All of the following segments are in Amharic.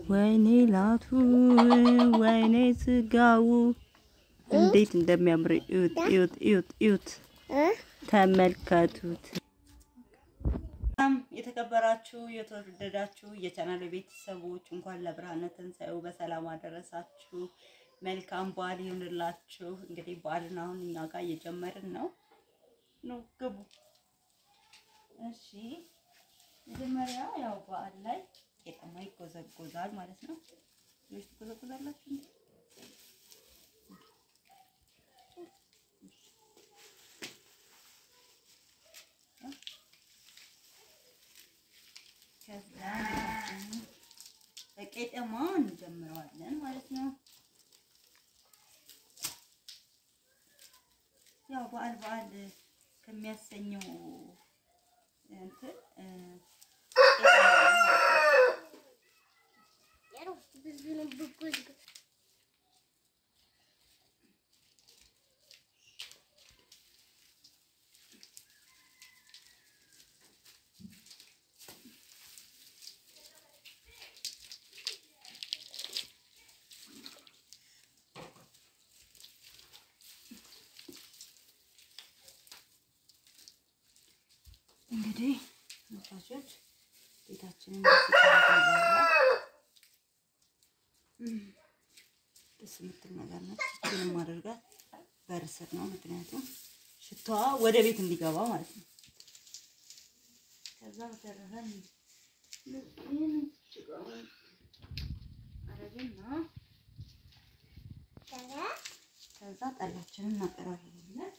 ወይኔ ላቱ ወይኔ ስጋው እንዴት እንደሚያምር እዩት ተመልከቱት። የተከበራችሁ የተወደዳችሁ የቻናሌ ቤተሰቦች እንኳን ለብርሃነ ትንሣኤው በሰላም አደረሳችሁ። መልካም በዓል ይሁንላችሁ። እንግዲህ በዓልን አሁን እኛ ጋር እየጀመርን ነው። ግቡ። እሺ መጀመሪያ ያው በዓል ላይ ቄጠማ ይጎዘጎዛል ማለት ነው። ልጅ ትጎዘጎዛላችሁ እንዴ? ከዛ በቄጠማ እንጀምረዋለን ማለት ነው። ያው በዓል ከሚያሰኘው እንትን እንግዲህ መጣጆች ቤታችንን ደስ የምትል ነገር ነች። እቺንም ማድረጋት በርስር ነው፣ ምክንያቱም ሽታዋ ወደ ቤት እንዲገባ ማለት ነው። ከዛ በተረፈ ይሄን ጭቃው አረግና ከዛ ጠላችንን እናቀራርባለን።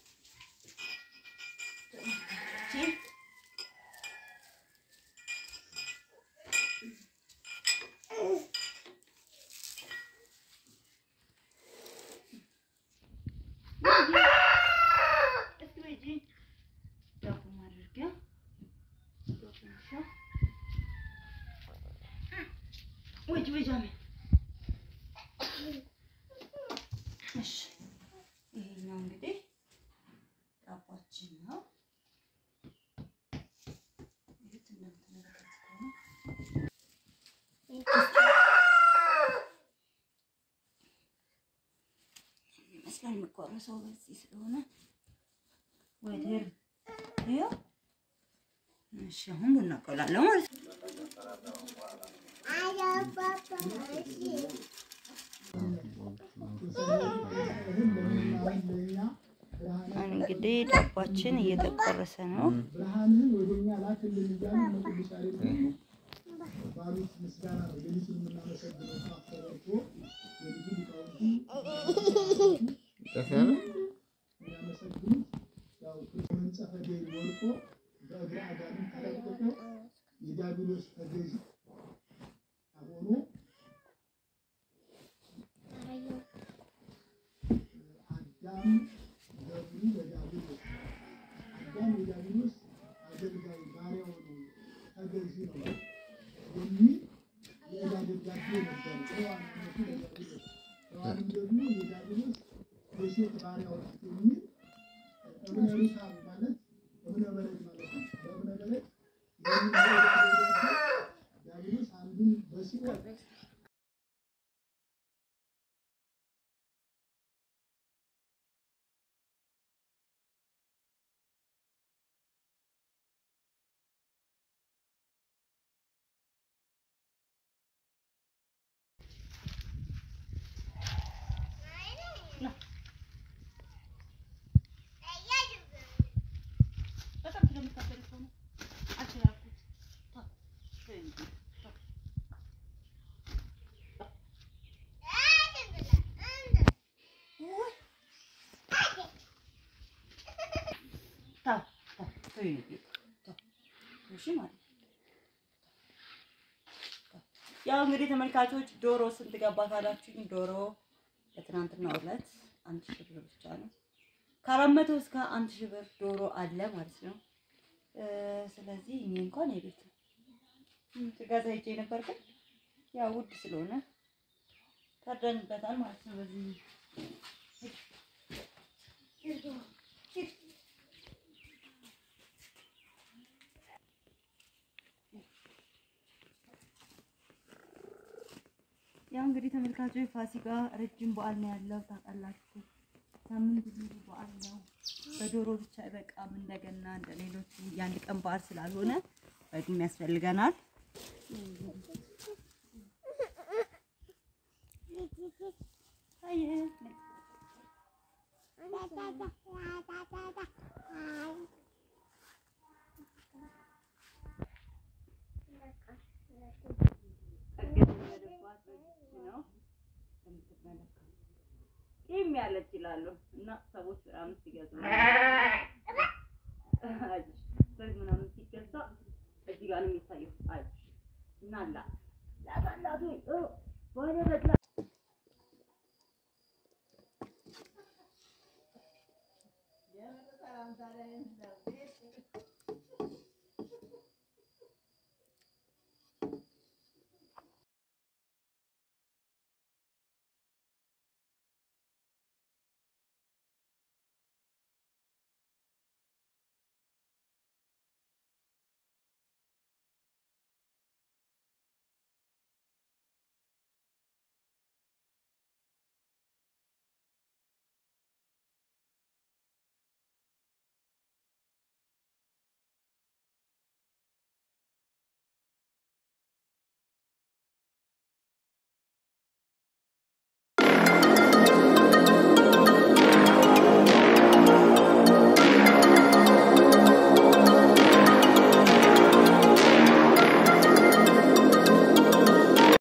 ይሄኛው እንግዲህ ዳቦአችን ነው። ይመስላል የሚቆረሰው በዚህ ስለሆነ ወደር ይኸው። እሺ አሁን ቡና ቆላለሁ ማለት ነው። እንግዲህ ዳቦአችን እየተቆረሰ ነው። ያው እንግዲህ ተመልካቾች ዶሮ ስንት ገባ ካላችሁኝ፣ ዶሮ በትናንትናው ዕለት 1000 ብር ብቻ ነው። ከ400 እስከ 1000 ብር ዶሮ አለ ማለት ነው። ስለዚህ እኔ እንኳን የቤት ትጋዛ ሄጄ ነበር፣ ግን ያው ውድ ስለሆነ ታደንበታል ማለት ነው። በዚህ ያው እንግዲህ ተመልካቾች ፋሲካ ረጅም በዓል ነው ያለው ታውቃላችሁ። ሳምንት ሙሉ በዓል ነው። በዶሮ ብቻ አይበቃም። እንደገና እንደሌሎቹ የአንድ ቀን በዓል ስላልሆነ በግም ያስፈልገናል። ይሄም ያለች ይላሉ እና ሰዎች ምናምን ሲገዙ በግ ምናምን ሲገዛ እዚህ ጋር ነው የሚታየው። አይ እና አላ ላታላቱ ባለ በላ